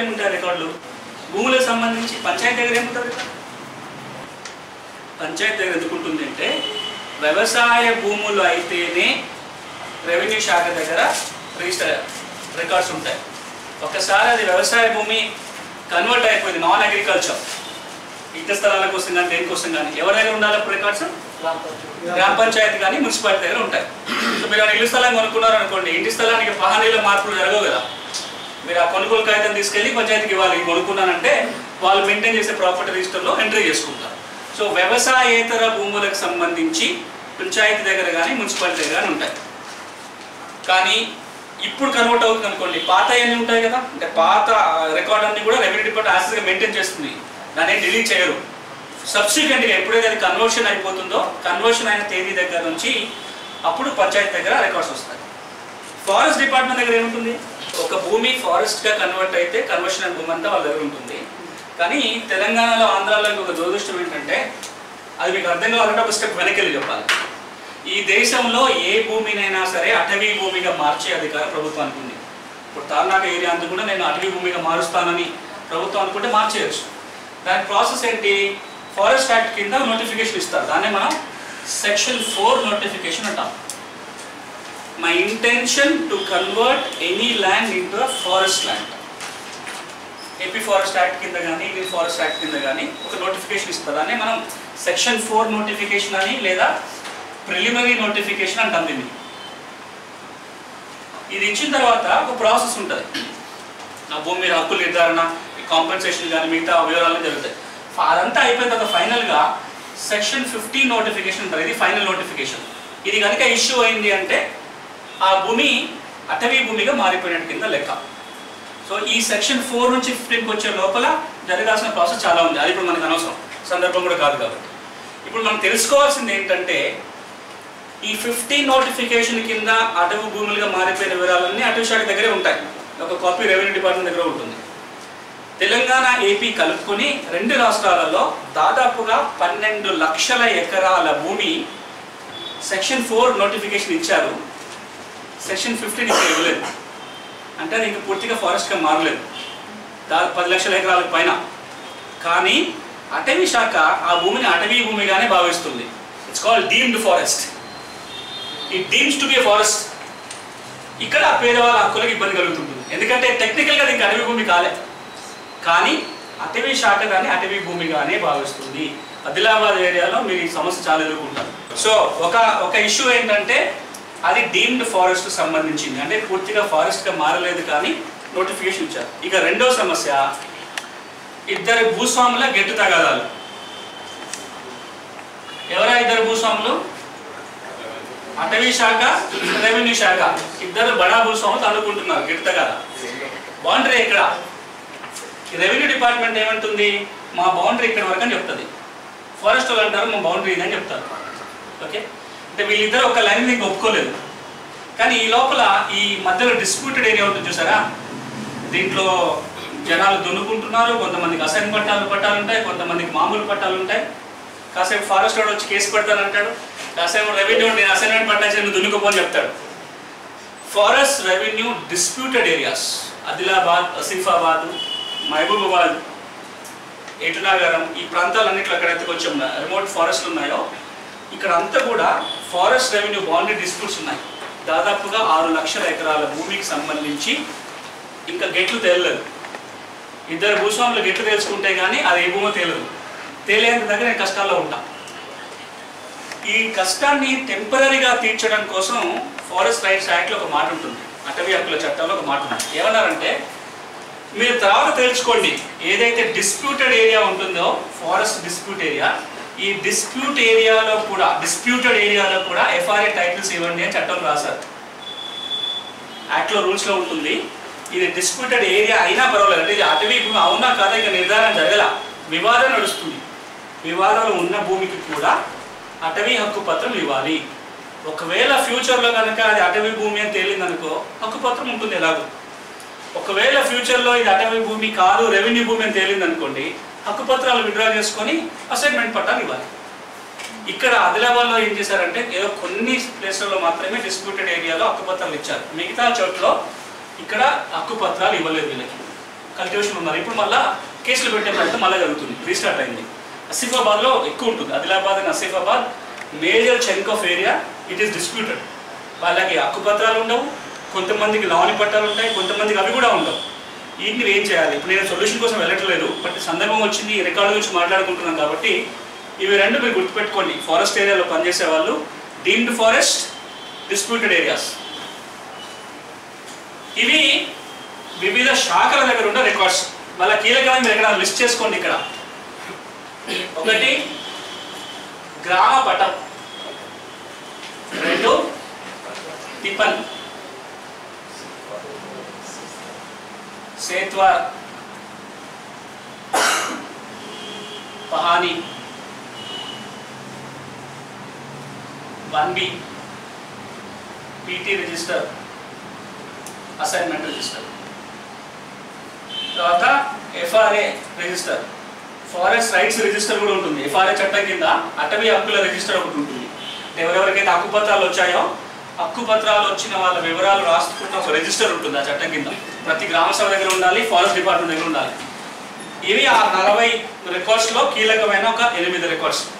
ఏముంటాయి రికార్డులు భూములకు సంబంధించి? పంచాయతీ దగ్గర ఏముంటుంది? పంచాయతీ దగ్గర ఎందుకుంటుంది అంటే వ్యవసాయ భూములు అయితేనే రెవెన్యూ శాఖ దగ్గర రిజిస్టర్ రికార్డ్స్ ఉంటాయి. ఒకసారి అది వ్యవసాయ భూమి కన్వర్ట్ అయిపోయింది నాన్ అగ్రికల్చర్, ఇళ్ల స్థలాల కోసం కానీ దేనికోసం కానీ ఎవరి దగ్గర ఉండాలి అప్పుడు రికార్డ్స్? గ్రామ పంచాయతీ కానీ మున్సిపాలిటీ దగ్గర ఉంటాయి. సో మీరు ఇల్లు స్థలం కొనుక్కున్నారు అనుకోండి, ఇంటి స్థలానికి పహానీలో మార్పులు జరగవు కదా. మీరు ఆ కొనుగోలు కాగితం తీసుకెళ్ళి పంచాయతీకి ఇవ్వాలి, కొనుక్కున్నానంటే వాళ్ళు మెయింటైన్ చేసే ప్రాపర్టీ రిజిస్టర్లో ఎంట్రీ చేసుకుంటారు. సో వ్యవసాయేతర భూములకు సంబంధించి పంచాయతీ దగ్గర కానీ మున్సిపాలిటీ దగ్గర కానీ ఉంటాయి. కానీ ఇప్పుడు కన్వర్ట్ అవుతుంది అనుకోండి, పాత అన్నీ ఉంటాయి కదా, అంటే పాత రికార్డ్ అన్ని కూడా రెవెన్యూ డిపార్ట్మెంట్ యాక్సెస్గా మెయింటైన్ చేస్తుంది, దాన్ని డిలీట్ చేయరు. సబ్సిక్వెంట్గా ఎప్పుడైతే అది కన్వర్షన్ అయిపోతుందో కన్వర్షన్ అయిన తేదీ దగ్గర నుంచి అప్పుడు పంచాయతీ దగ్గర రికార్డ్స్ వస్తాయి. ఫారెస్ట్ డిపార్ట్మెంట్ దగ్గర ఏముంటుంది? ఒక భూమి ఫారెస్ట్గా కన్వర్ట్ అయితే కన్వర్షన్ అయిన భూమి అంతా వాళ్ళ దగ్గర ఉంటుంది. కానీ తెలంగాణలో ఆంధ్రాలో ఒక దురదృష్టం ఏంటంటే, అది మీకు అర్థం కావాలంటే ఒక స్టెప్ వెనక్కి వెళ్ళి చెప్పాలి. ఈ దేశంలో ఏ భూమినైనా సరే అటవీ భూమిగా మార్చే అధికారం ప్రభుత్వానికి ఉంది. ఇప్పుడు తార్నాక ఏరియా అంతా కూడా నేను అటవీ భూమిగా మారుస్తానని ప్రభుత్వం అనుకుంటే మార్చేయచ్చు. దాని ప్రాసెస్ ఏంటి? ఫారెస్ట్ యాక్ట్ కింద నోటిఫికేషన్ ఇస్తారు, దాన్నే మనం సెక్షన్ 4 నోటిఫికేషన్ అంటాం. My intention to convert any land into a forest land. AP forest act కింద కానీ ఇండియన్ ఫారెస్ట్ యాక్ట్ కింద కానీ ఒక నోటిఫికేషన్ ఇస్తారు, దాన్ని మనం సెక్షన్ 4 నోటిఫికేషన్ అని లేదా ప్రిలిమినరీ నోటిఫికేషన్ అంటాం దీన్ని. ఇది ఇచ్చిన తర్వాత ఒక ప్రాసెస్ ఉంటుంది, ఆ భూమి మీద హక్కుల నిర్ధారణ, కాంపెన్సేషన్ కానీ మిగతా వివరాలు జరుగుతాయి. అదంతా అయిపోయిన తర్వాత ఫైనల్గా సెక్షన్ 15 నోటిఫికేషన్ ఉంటుంది, ఇది ఫైనల్ నోటిఫికేషన్. ఇది కనుక ఇష్యూ అయింది అంటే ఆ భూమి అటవీ భూమిగా మారిపోయినట్టు కింద లెక్క. సో ఈ సెక్షన్ 4 నుంచి 15కి వచ్చే లోపల జరగాల్సిన ప్రాసెస్ చాలా ఉంది, అది ఇప్పుడు మనకు అనవసరం, సందర్భం కూడా కాదు కాబట్టి. ఇప్పుడు మనం తెలుసుకోవాల్సింది ఏంటంటే, ఈ 15 నోటిఫికేషన్ కింద అటవీ భూములుగా మారిపోయిన వివరాలన్నీ అటవీ శాఖ దగ్గరే ఉంటాయి, ఒక కాపీ రెవెన్యూ డిపార్ట్మెంట్ దగ్గర ఉంటుంది. తెలంగాణ ఏపీ కలుపుకొని 2 రాష్ట్రాలలో దాదాపుగా 12 లక్షల ఎకరాల భూమి సెక్షన్ 4 నోటిఫికేషన్ ఇచ్చారు, సెక్షన్ 15 ఇంకా ఇవ్వలేదు. అంటే అది ఇంకా పూర్తిగా ఫారెస్ట్గా మారలేదు, దాదాపు 10 లక్షల ఎకరాలకు పైన. కానీ అటవీ శాఖ ఆ భూమిని అటవీ భూమిగానే భావిస్తుంది. It's called deemed forest. It deems to be a forest. ఇక్కడ పేదవాళ్ళ హక్కులకు ఇబ్బంది కలుగుతుంటుంది, ఎందుకంటే టెక్నికల్గా ఇంకా అటవీ భూమి కాలే, కానీ అటవీ శాఖ దాన్ని అటవీ భూమిగానే భావిస్తుంది. ఆదిలాబాద్ ఏరియాలో మీరు ఈ సమస్య చాలా ఎదుర్కొంటారు. సో ఒక ఇష్యూ ఏంటంటే అది డీమ్డ్ ఫారెస్ట్ సంబంధించింది, అంటే పూర్తిగా ఫారెస్ట్గా మారలేదు కానీ నోటిఫికేషన్ ఇచ్చారు. ఇక రెండో సమస్య, ఇద్దరు భూస్వాముల గెట్టు తగాదాలు. ఎవరా ఇద్దరు భూస్వాములు? అటవీ శాఖ, రెవెన్యూ శాఖ, ఇద్దరు బడా భూస్వాములు అనుకుంటున్నారు గెట్టు తగాదా. బౌండరీ ఎక్కడ? రెవెన్యూ డిపార్ట్మెంట్ ఏమంటుంది? మా బౌండరీ ఇక్కడ వరకు అని చెప్తుంది. ఫారెస్ట్ వాళ్ళు అంటారు మా బౌండరీ ఇదని చెప్తారు. ఓకే, అంటే వీళ్ళిద్దరు ఒక లైన్ నీకు ఒప్పుకోలేదు. కానీ ఈ లోపల ఈ మధ్యలో డిస్ప్యూటెడ్ ఏరియా ఉంటుంది చూసారా, దీంట్లో జనాలు దున్నుకుంటున్నారు, కొంతమందికి అసైన్ పట్టాలు ఉంటాయి, కొంతమందికి మామూలు పట్టాలు ఉంటాయి. కాసేపు ఫారెస్ట్ వాడు వచ్చి కేసు పెడతానంటాడు, కాసేపు రెవెన్యూ నేను అసైన్మెంట్ పట్టా నువ్వు దున్నుకోపోని చెప్తాడు. Forest revenue disputed areas Adilabad, Asifabad, Mahabubabad, Eturnagaram, ఈ ప్రాంతాలన్నింటిలో ఎక్కడైతే కొంచెం రిమోట్ ఫారెస్ట్లు ఉన్నాయో ఇక్కడ అంతా కూడా ఫారెస్ట్ రెవెన్యూ బౌండరీ డిస్ప్యూట్స్ ఉన్నాయి. దాదాపుగా 6 లక్షల ఎకరాల భూమికి సంబంధించి ఇంకా గెట్లు తేలలేదు. ఇద్దరు భూస్వాములు గెట్లు తెలుసుకుంటే కానీ అది ఏ భూమో తేలదు. తేలేంత దగ్గర నేను కష్టాల్లో ఉంటా. ఈ కష్టాన్ని టెంపరీగా తీర్చడం కోసం ఫారెస్ట్ రైట్స్ యాక్ట్లో ఒక మాట ఉంటుంది, అటవీ హక్కుల చట్టంలో ఒక మాట ఉంది. ఏమన్నారంటే, మీరు తర్వాత తెలుసుకోండి, ఏదైతే డిస్ప్యూటెడ్ ఏరియా ఉంటుందో ఫారెస్ట్ డిస్ప్యూట్ ఏరియా, ఈ డిస్ప్యూటెడ్ ఏరియాలో కూడా ఎఫ్ఆర్ఏ టైటిల్స్ ఇవ్వండి అని చట్టం రాశారు. యాక్ట్లో రూల్స్లో ఉంటుంది. ఇది డిస్ప్యూటెడ్ ఏరియా అయినా పర్వాలేదు, అంటే ఇది అటవీ భూమి అవునా కాదా ఇక నిర్ధారణ జరగల, వివాదం నడుస్తుంది. వివాదాలు ఉన్న భూమికి కూడా అటవీ హక్కు పత్రం ఇవ్వాలి. ఒకవేళ ఫ్యూచర్లో కనుక అది అటవీ భూమి అని తేలిందనుకో హక్కుపత్రం ఉంటుంది ఎలాగో. ఒకవేళ ఫ్యూచర్లో ఇది అటవీ భూమి కాదు రెవెన్యూ భూమి అని తేలిందనుకోండి, హక్కుపత్రాలు విత్డ్రా చేసుకొని అసైన్మెంట్ పట్టాలు ఇవ్వాలి. ఇక్కడ ఆదిలాబాద్లో ఏం చేశారంటే, ఏదో కొన్ని ప్లేస్లలో మాత్రమే డిస్ప్యూటెడ్ ఏరియాలో హక్కుపత్రాలు ఇచ్చారు, మిగతా చోట్ల ఇక్కడ హక్కుపత్రాలు ఇవ్వలేదు వీళ్ళకి. కల్టివేషన్ ఉన్నారు. ఇప్పుడు మళ్ళీ కేసులు పెట్టే ప్రయత్నం మళ్ళీ జరుగుతుంది, రీస్టార్ట్ అయింది. ఆసిఫాబాద్లో ఎక్కువ ఉంటుంది. Adilabad and Asifabad major chunk of area it is disputed. వాళ్ళకి హక్కుపత్రాలు ఉండవు, కొంతమందికి లావణి పట్టాలు ఉంటాయి, కొంతమందికి అవి కూడా ఉండవు. వీటిని ఏం చేయాలి? ఇప్పుడు నేను సొల్యూషన్ కోసం వెళ్ళట్లేదు, బట్ సందర్భం వచ్చింది, ఈ రికార్డు గురించి మాట్లాడుకుంటున్నాం కాబట్టి ఇవి రెండు మీరు గుర్తుపెట్టుకోండి. ఫారెస్ట్ ఏరియాలో పనిచేసే వాళ్ళు, డీమ్డ్ ఫారెస్ట్, డిస్ప్యూటెడ్ ఏరియాస్, ఇవి వివిధ శాఖల దగ్గర ఉన్న రికార్డ్స్. వాళ్ళ కీలకమైన మీరు ఎక్కడ లిస్ట్ చేసుకోండి. ఇక్కడ ఒకటి గ్రామ పటం, 2 టిపన్, సేత్వార్, పహానీ, 1B, PT register, assignment register. తర్వాత FRA register, forest rights register కూడా ఉంటుంది. FRA చట్టం కింద అటవీ హక్కుల రిజిస్టర్ ఒకటి ఉంటుంది. ఎవరెవరికైతే హక్కుపత్రాలు వచ్చాయో హక్కుపత్రాలు వచ్చిన వాళ్ళ వివరాలు రాసుకుంటున్న ఒక రిజిస్టర్ ఉంటుంది ఆ చట్టం కింద. ప్రతి గ్రామ సభ దగ్గర ఉండాలి, ఫారెస్ట్ డిపార్ట్మెంట్ దగ్గర ఉండాలి. ఇవి ఆ 40 రికార్డ్స్లో కీలకమైన ఒక 8 రికార్డ్స్.